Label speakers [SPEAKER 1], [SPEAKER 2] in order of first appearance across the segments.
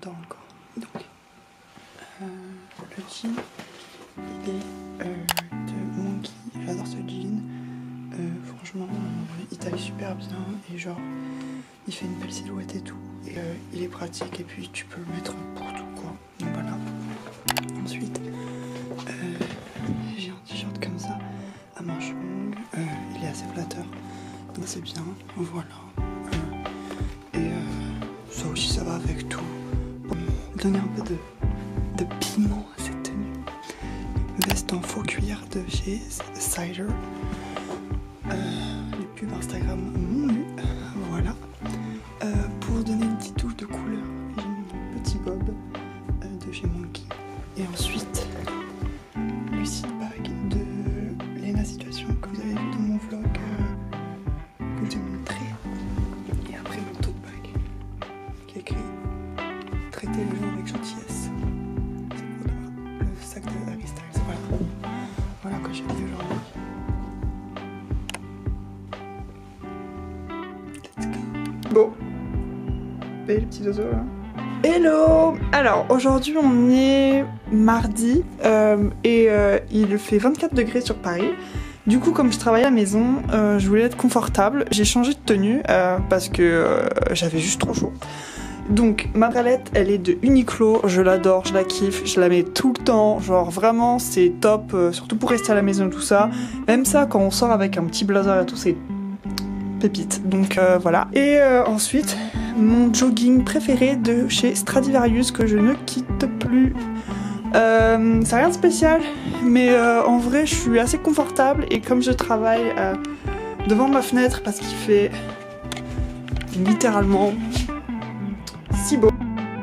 [SPEAKER 1] j'adore encore. Donc, le jean, il est de Monkey. J'adore ce jean. Franchement, il taille super bien et genre, il fait une belle silhouette et tout. Et il est pratique et puis tu peux le mettre pour tout quoi. Donc voilà. Ensuite, j'ai un t-shirt comme ça à manches longues. Il est assez flatteur, donc c'est bien. Voilà. Ça aussi ça va avec tout. Pour donner un peu de piment à cette tenue. Veste en faux cuir de chez Cider. Les pubs Instagram m'ont eu. Voilà. Pour donner une petite touche de couleur, j'ai mis mon petit bob de chez Monkey. Et ensuite, le seed bag de Lena Situation que vous avez vu dans mon vlog que j'ai montré. Et après mon tote bag qui est écrit traiter les gens avec gentillesse. C'est quoi là? Le sac de Harry Styles. Voilà. Voilà que j'ai mis aujourd'hui. Let's go. Bon. Et les petits oiseaux là. Hello! Alors aujourd'hui on est mardi et il fait 24 degrés sur Paris. Du coup comme je travaille à la maison, je voulais être confortable. J'ai changé de tenue parce que j'avais juste trop chaud. Donc ma bralette elle est de Uniqlo, je l'adore, je la kiffe, je la mets tout le temps. Genre vraiment c'est top, surtout pour rester à la maison et tout ça. Même ça quand on sort avec un petit blazer et tout c'est pépite. Donc voilà. Et ensuite mon jogging préféré de chez Stradivarius que je ne quitte plus. C'est rien de spécial, mais en vrai je suis assez confortable et comme je travaille devant ma fenêtre parce qu'il fait littéralement si beau.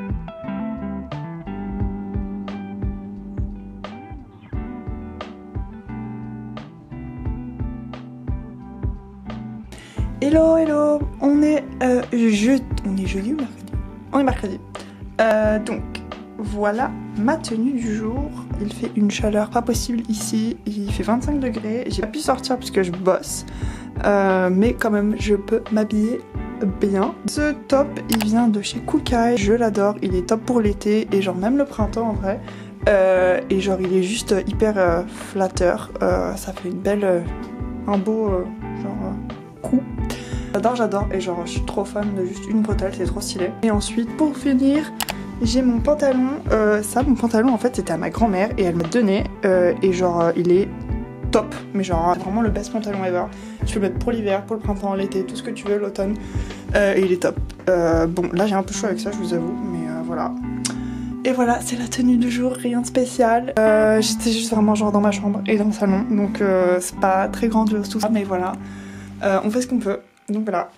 [SPEAKER 1] Hello, hello, on est jeudi ou mercredi? On est mercredi. Donc, voilà ma tenue du jour. Il fait une chaleur pas possible ici. Il fait 25 degrés. J'ai pas pu sortir parce que je bosse. Mais quand même, je peux m'habiller bien. Ce top, il vient de chez Kookai. Je l'adore. Il est top pour l'été et genre même le printemps en vrai. Et genre, il est juste hyper flatteur. Ça fait une belle, un beau genre coup. J'adore et genre je suis trop fan de juste une bretelle, c'est trop stylé. Et ensuite pour finir j'ai mon pantalon, mon pantalon en fait c'était à ma grand-mère et elle m'a donné et genre il est top, mais genre c'est vraiment le best pantalon ever. Tu peux le mettre pour l'hiver, pour le printemps, l'été, tout ce que tu veux, l'automne et il est top. Bon là j'ai un peu chaud avec ça je vous avoue, mais voilà. Et voilà, c'est la tenue du jour, rien de spécial. J'étais juste vraiment genre dans ma chambre et dans le salon, donc c'est pas très grandiose tout ça, mais voilà. On fait ce qu'on peut. Donc voilà.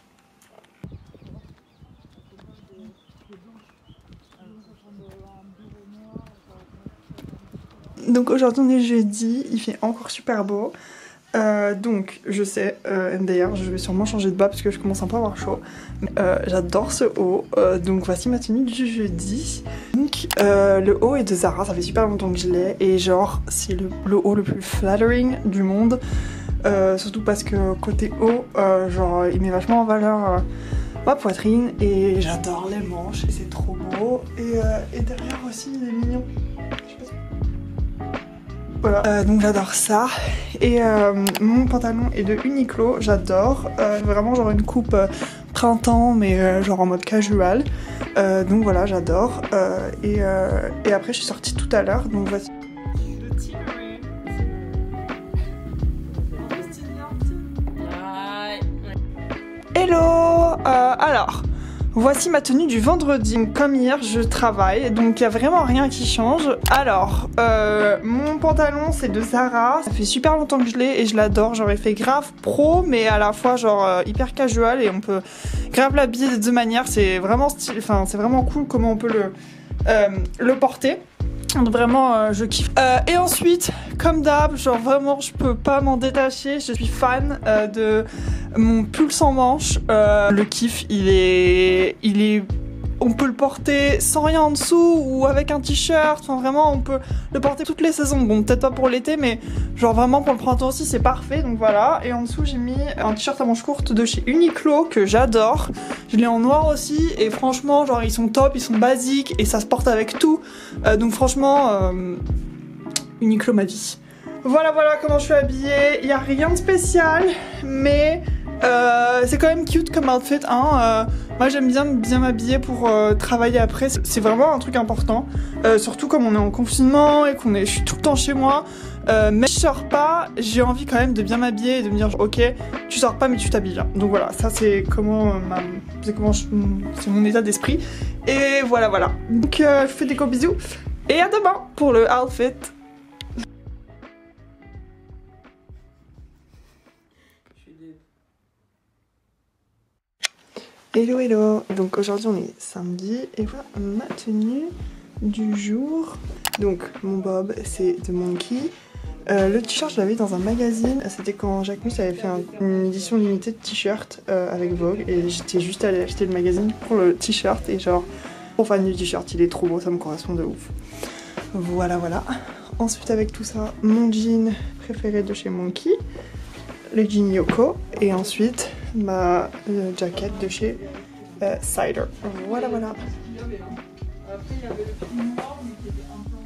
[SPEAKER 1] Donc aujourd'hui on est jeudi, il fait encore super beau. Donc je sais, d'ailleurs je vais sûrement changer de bas parce que je commence un peu à avoir chaud. J'adore ce haut, donc voici ma tenue du jeudi. Donc le haut est de Zara, ça fait super longtemps que je l'ai et genre c'est le haut le plus flattering du monde. Surtout parce que côté haut, genre il met vachement en valeur ma poitrine et j'adore les manches et c'est trop beau. Et derrière aussi il est mignon. Je sais pas si... Voilà, donc j'adore ça. Et mon pantalon est de Uniqlo, j'adore. Vraiment genre une coupe printemps mais genre en mode casual. Donc voilà, j'adore. Et après je suis sortie tout à l'heure, donc voici. Hello, alors, voici ma tenue du vendredi. Comme hier, je travaille, donc il n'y a vraiment rien qui change. Alors, mon pantalon, c'est de Zara. Ça fait super longtemps que je l'ai et je l'adore. J'aurais fait grave pro, mais à la fois genre hyper casual et on peut grave l'habiller de deux manières. C'est vraiment stylé, enfin, c'est vraiment cool comment on peut le porter. Vraiment je kiffe. Et ensuite comme d'hab genre vraiment je peux pas m'en détacher. Je suis fan de mon pull sans manches. Le kiff il est on peut le porter sans rien en dessous ou avec un t-shirt. Enfin vraiment on peut le porter toutes les saisons. Bon peut-être pas pour l'été mais genre vraiment pour le printemps aussi c'est parfait. Donc voilà. Et en dessous j'ai mis un t-shirt à manches courtes de chez Uniqlo que j'adore. Je l'ai en noir aussi et franchement genre ils sont top, ils sont basiques et ça se porte avec tout. Donc franchement Uniqlo ma vie. Voilà comment je suis habillée. Il n'y a rien de spécial mais c'est quand même cute comme outfit hein. Moi j'aime bien m'habiller pour travailler après, c'est vraiment un truc important, surtout comme on est en confinement et je suis tout le temps chez moi, mais je sors pas, j'ai envie quand même de bien m'habiller et de me dire ok tu sors pas mais tu t'habilles bien. Donc voilà, ça c'est c'est mon état d'esprit et voilà. Donc je vous fais des gros bisous et à demain pour le outfit. Hello, donc aujourd'hui on est samedi et voilà ma tenue du jour. Donc mon bob c'est de Monkey. Le t-shirt je l'avais dans un magazine, c'était quand Jacques Mus avait fait une édition limitée de t-shirt avec Vogue et j'étais juste allée acheter le magazine pour le t-shirt et genre trop fan du t-shirt, il est trop beau, ça me correspond de ouf. Voilà. Ensuite avec tout ça, mon jean préféré de chez Monkey, le jean Yoko et ensuite ma jaquette de chez Cider. Voilà.
[SPEAKER 2] Après il y avait le film noir mais qui était un peu